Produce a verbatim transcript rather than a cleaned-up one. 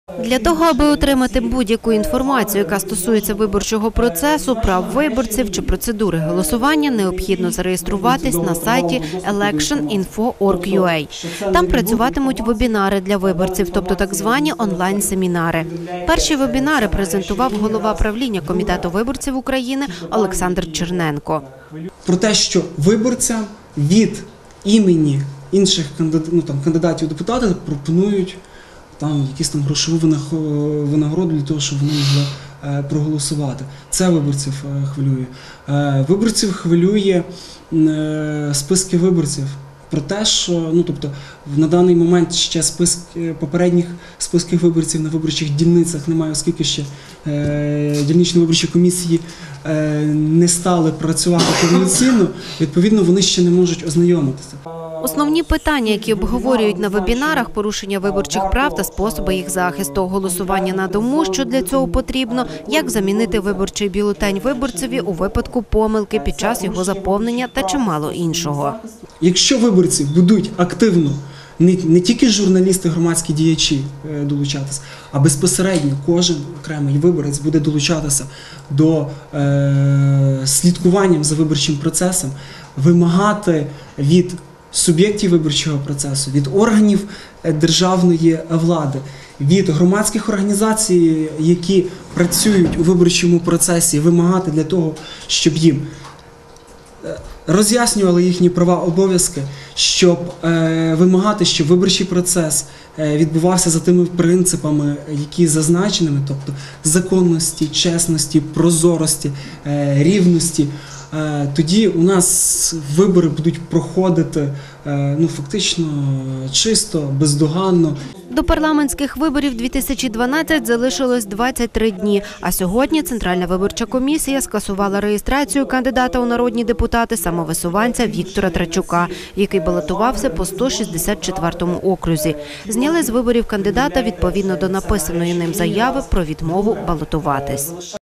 Для того, аби отримати будь-яку інформацію, яка стосується виборчого процесу, прав виборців чи процедури голосування, необхідно зареєструватись на сайті елекшн інфо крапка орг крапка ю а. Там працюватимуть вебінари для виборців, тобто так звані онлайн-семінари. Перші вебінари презентував голова правління Комітету виборців України Олександр Черненко. Про те, що виборцям від імені інших кандидатів, ну, там, кандидатів у депутати пропонують там якісь там грошову винагороду для того, щоб вони могли е, проголосувати. Це виборців е, хвилює. Е, виборців хвилює е, списки виборців. Про те, що ну, тобто, на даний момент ще списки, попередніх списків виборців на виборчих дільницях немає, оскільки ще е, дільничні виборчі комісії е, не стали працювати повноцінно, відповідно, вони ще не можуть ознайомитися. Основні питання, які обговорюють на вебінарах – порушення виборчих прав та способи їх захисту, голосування на дому, що для цього потрібно, як замінити виборчий бюлетень виборцеві у випадку помилки під час його заповнення та чимало іншого. Якщо виборці будуть активно, не, не тільки журналісти, громадські діячі е, долучатися, а безпосередньо кожен окремий виборець буде долучатися до е, слідкування за виборчим процесом, вимагати від суб'єктів виборчого процесу, від органів державної влади, від громадських організацій, які працюють у виборчому процесі, вимагати для того, щоб їм роз'яснювали їхні права, обов'язки, щоб е, вимагати, щоб виборчий процес е, відбувався за тими принципами, які зазначеними, тобто законності, чесності, прозорості, е, рівності. Е, тоді у нас вибори будуть проходити е, ну, фактично чисто, бездоганно. До парламентських виборів дві тисячі дванадцятого залишилось двадцять три дні, а сьогодні Центральна виборча комісія скасувала реєстрацію кандидата у народні депутати самовисуванця Віктора Трачука, який балотувався по сто шістдесят четвертому окрузі. Зняли з виборів кандидата відповідно до написаної ним заяви про відмову балотуватись.